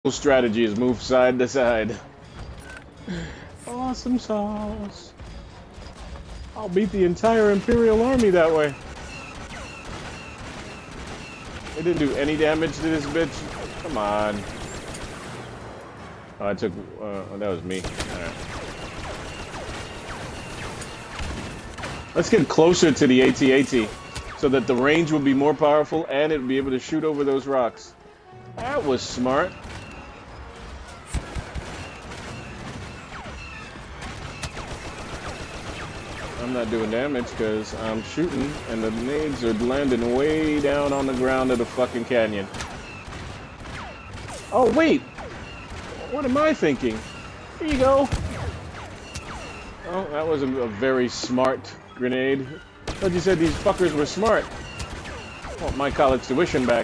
Strategy is move side to side. Awesome sauce. I'll beat the entire Imperial army that way. It didn't do any damage to this bitch. Come on. Oh, I took. That was me. Alright. Let's get closer to the AT-AT so that the range will be more powerful and it'll be able to shoot over those rocks. That was smart. I'm not doing damage because I'm shooting and the nades are landing way down on the ground of the fucking canyon. Oh, wait! What am I thinking? Here you go! Oh, that was a very smart grenade. I thought you said these fuckers were smart. I want my college tuition back.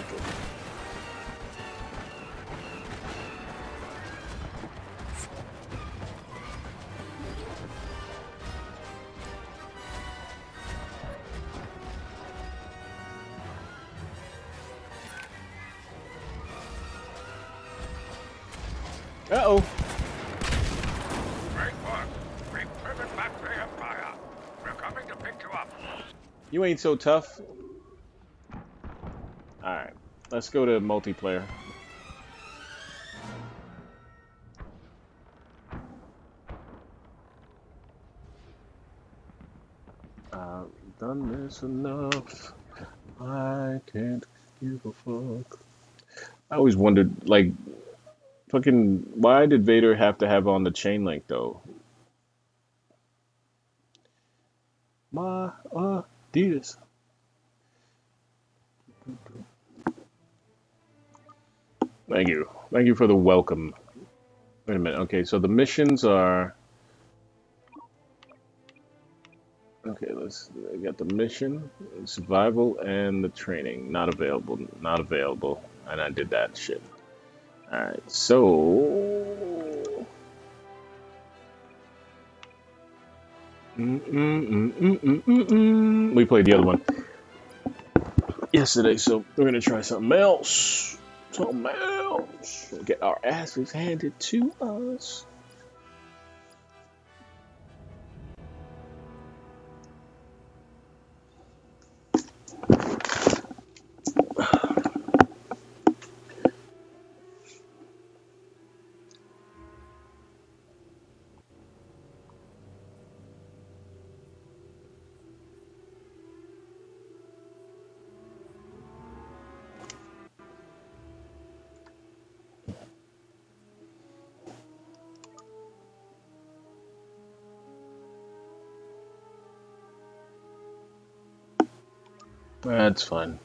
Uh-oh. Great work. We've driven back the Empire. We're coming to pick you up. You ain't so tough. Alright, let's go to multiplayer. I've done this enough. I can't give a fuck. I always wondered, like, fucking, why did Vader have to have on the chain link, though? My Adidas. Thank you. Thank you for the welcome. Wait a minute. Okay, so the missions are... Okay, I got the mission, survival, and the training. Not available. Not available. And I did that shit. Alright, so... We played the other one yesterday, so we're gonna try something else. Something else. We'll get our asses handed to us. That's fine.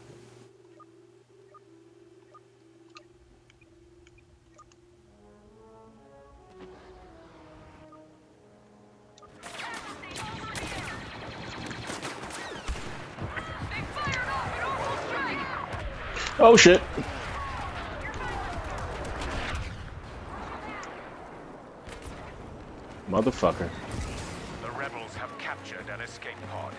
Oh shit. Motherfucker. The rebels have captured an escape pod.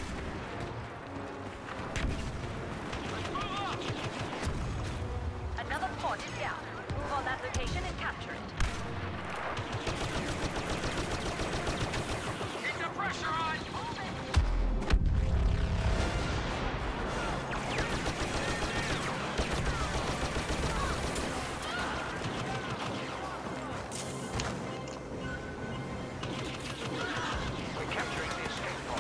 Another pod is down. Move on that location and capture it. Keep the pressure on! We're capturing the escape pod.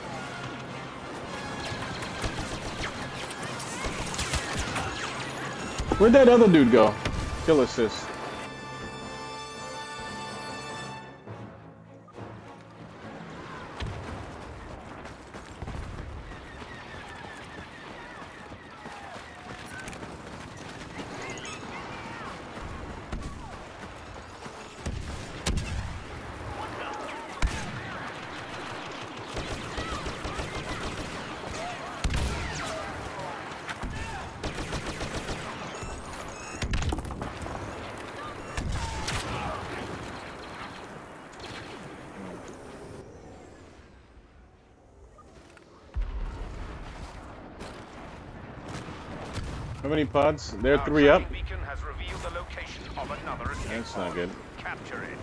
Where'd that other dude go? Kill assist. How many pods? There are 3 up. Beacon has revealed the location of another That's not good. Capture it.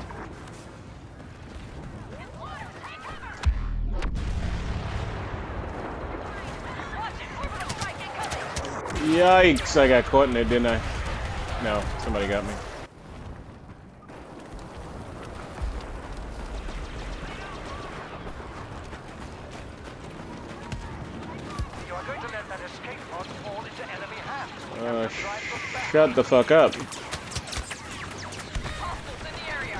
Yikes! I got caught in it, didn't I? No, somebody got me. You are going to let that escape pod fall into enemy hands. Shut the fuck up. Hostiles in the area.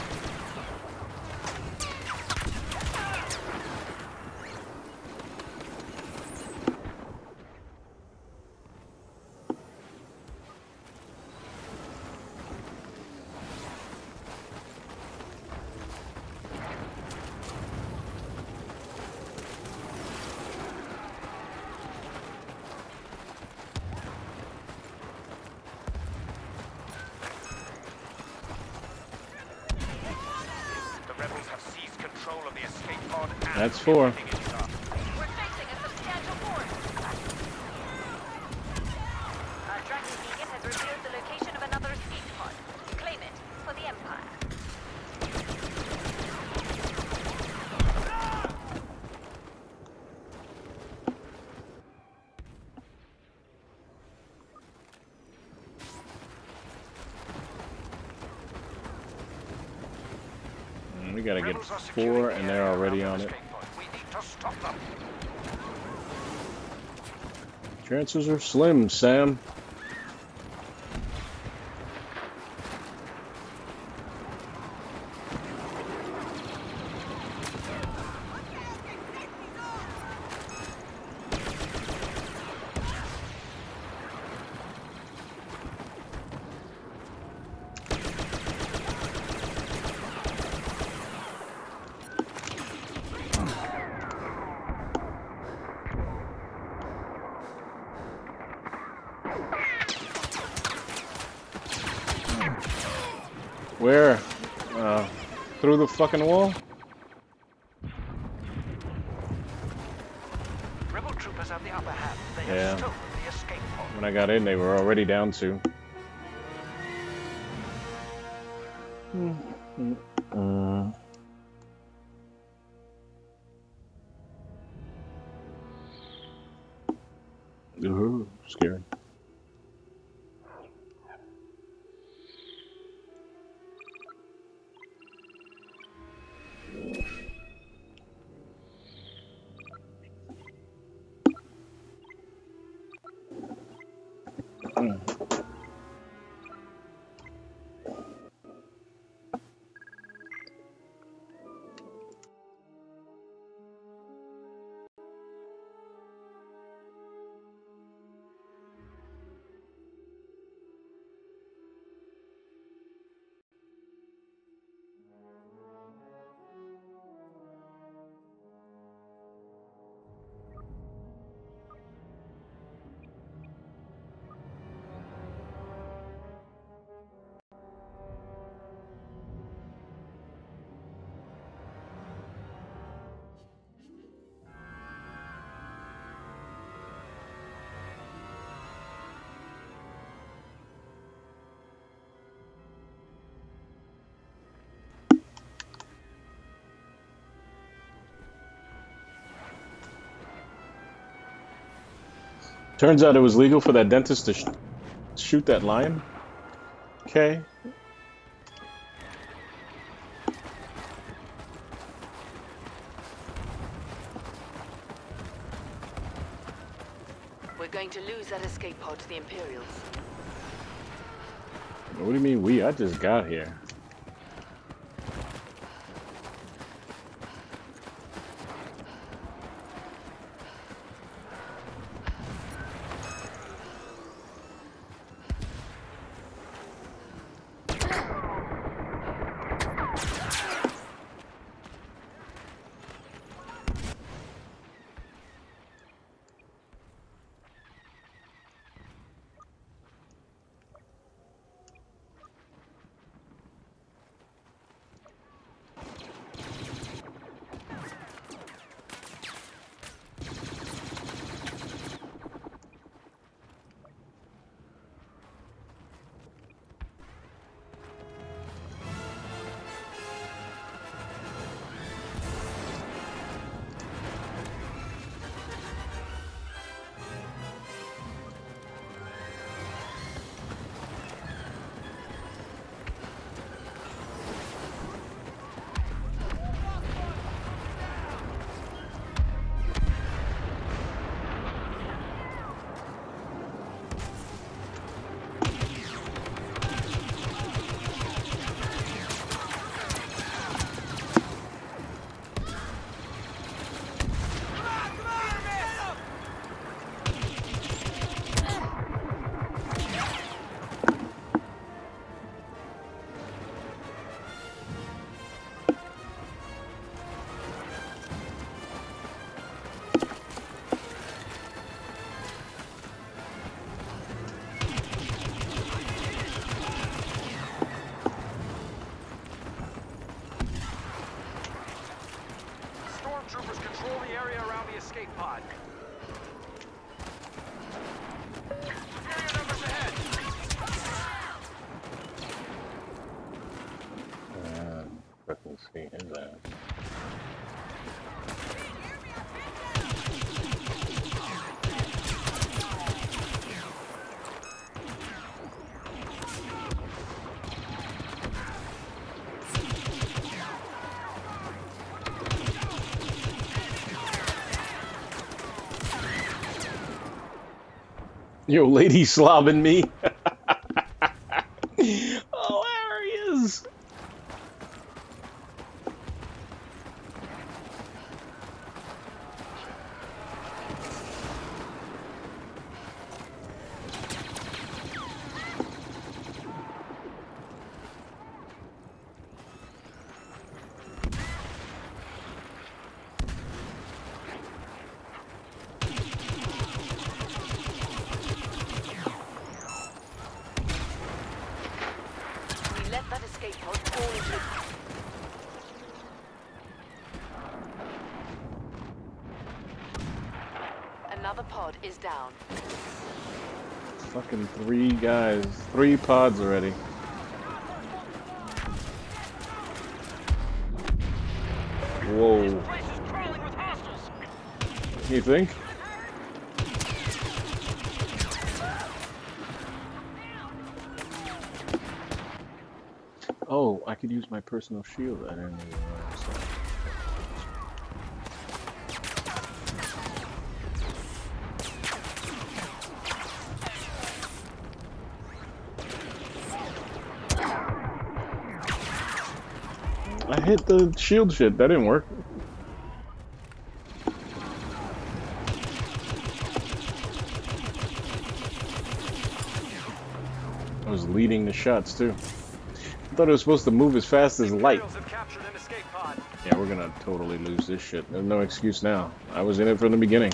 That's 4. We're facing a substantial force. Our tracking beacon has revealed the location of another escape pod. Claim it for the Empire. We gotta get 4, and they're already on it. We need to stop them. Chances are slim, Sam. Where? Through the fucking wall? Rebel troopers have the upper hand. They Yeah. have stolen the escape pod. When I got in, they were already down to. Ooh, scary. Turns out it was legal for that dentist to shoot that lion. Okay. We're going to lose that escape pod to the Imperials. What do you mean we? I just got here. escape pod. Area numbers ahead. Fucking see his ass. Yo, lady slobbing me. Hilarious. Let that escape pod fall into... Another pod is down. Fucking 3 guys. 3 pods already. Whoa. This place is crawling with hostiles. You think? Oh, I could use my personal shield. I didn't even realize that. I hit the shield shit. That didn't work. I was leading the shots too. I thought it was supposed to move as fast as light. Imperials have captured an escape pod. Yeah, we're gonna totally lose this shit. There's no excuse now. I was in it from the beginning.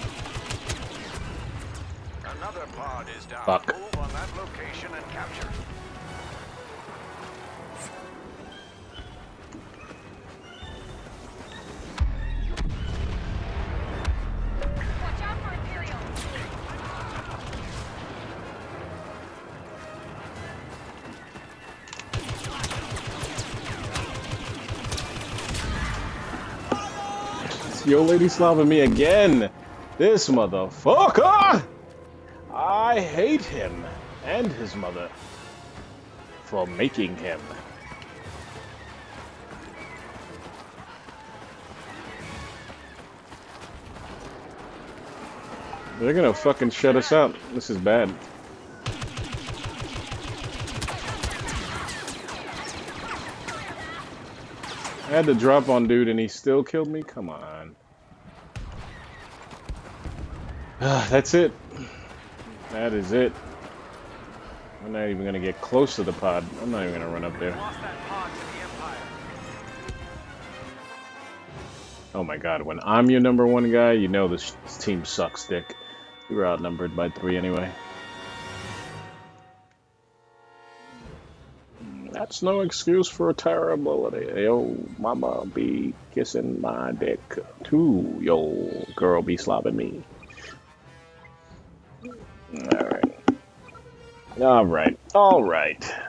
Another pod is down. Fuck. Move on that location and capture. Watch out for Imperial. Yo, lady slobbing me again. This motherfucker. I hate him and his mother for making him. They're gonna fucking shut us out. This is bad. I had to drop on dude and he still killed me? Come on. That's it. That is it. I'm not even gonna get close to the pod. I'm not even gonna run up there. Lost that pod to the Empire. Oh my god, when I'm your #1 guy, you know this team sucks dick. We were outnumbered by 3 anyway. That's no excuse for a terribility. Yo, mama be kissing my dick too. Yo, girl be slobbing me. Alright. Alright. Alright.